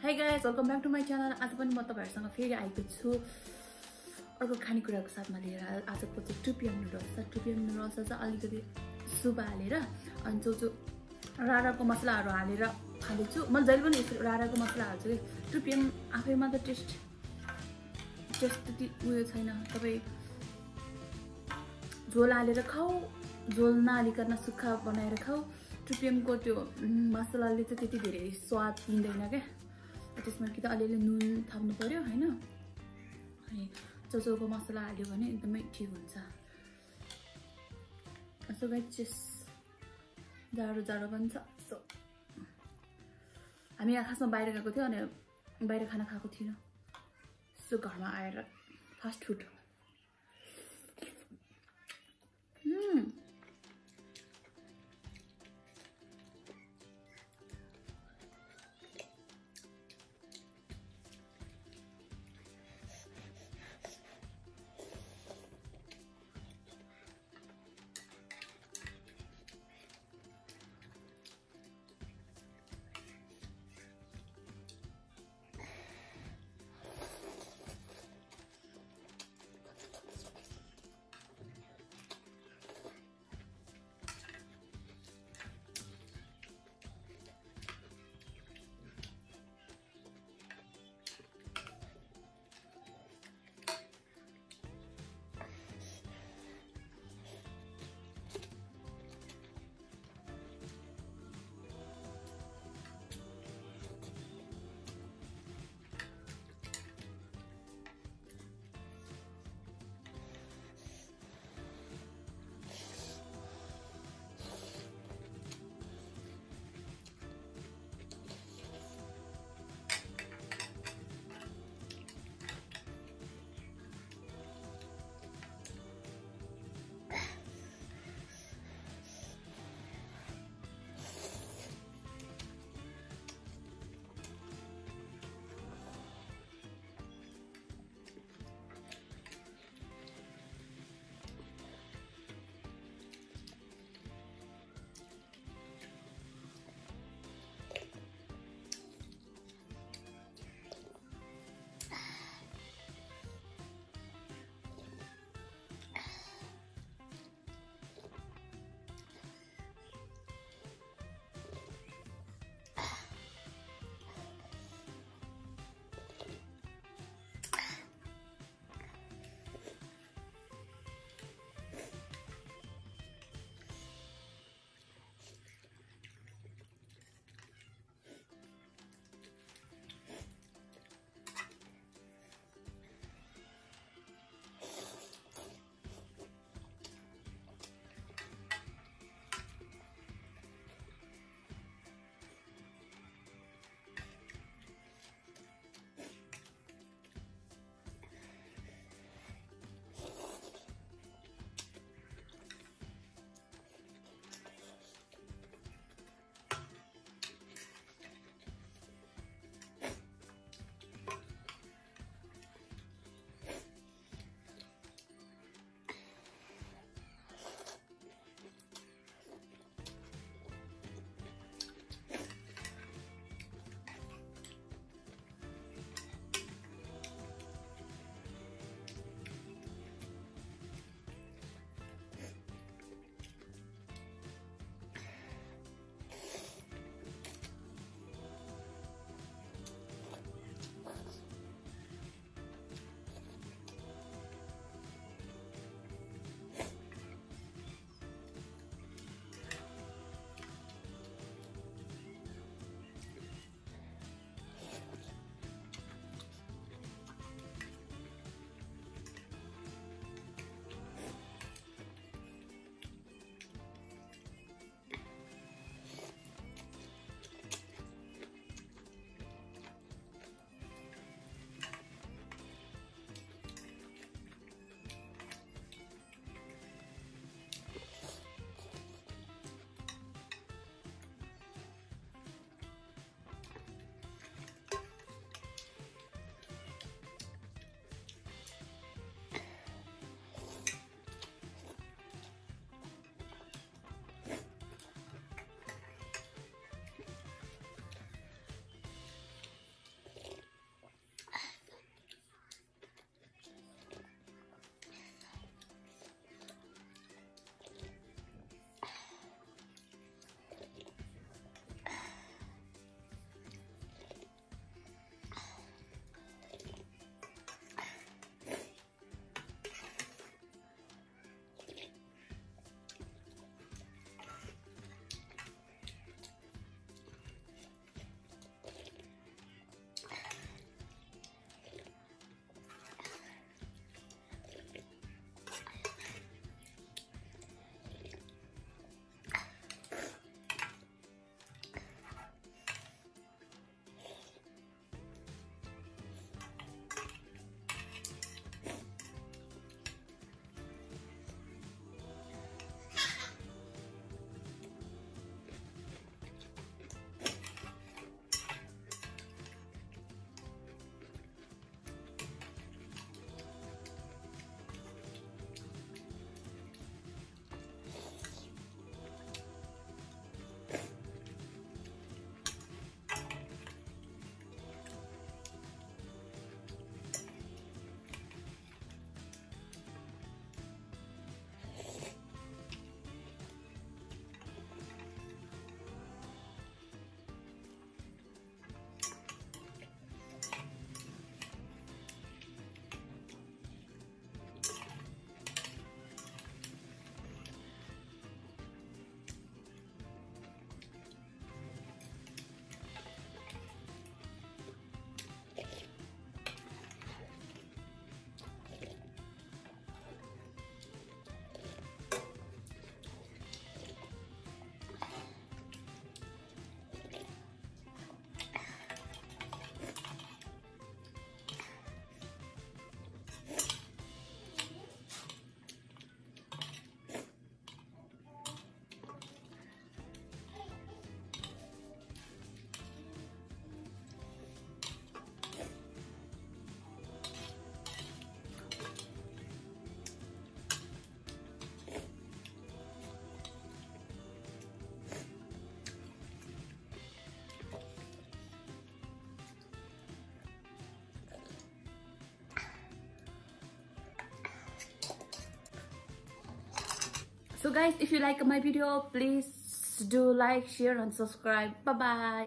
Hey guys, welcome back to my channel. आज पनि म तपाईहरुसँग फेरि आएको छु अर्को खानेकुराको साथमा लिएर। आजको चाहिँ टुपियम नुडल्स छ। टुपियम नुडल्स चाहिँ अलिकति सुप हालेर अनि जो राराको मसलाहरु हालेर खालिछु। म जहिले पनि यसरी राराको मसला हाल्छु के। टुपियम आफैमा त टेस्ट त्यति उयो छैन। तपाई झोल हालेर खाऊ, झोल नहालिकन सुक्खा बनाएर खाऊ। टुपियमको त्यो मसलाले चाहिँ त्यति धेरै स्वाद दिँदैन के। त्यसमा कि त अलिअलि नुन थप्नु पर्यो हैन। अनि चोचोको मसला हाल्यो भने एकदमै ठीक हुन्छ। सो गाइस जाडो पनि छ। सो हामी खासमा बाहिर गएको थियो अनि बाहिर खाना खाएको थिएन। सो घरमा आएर fast food guys, if you like my video, please do like, share and subscribe. Bye bye.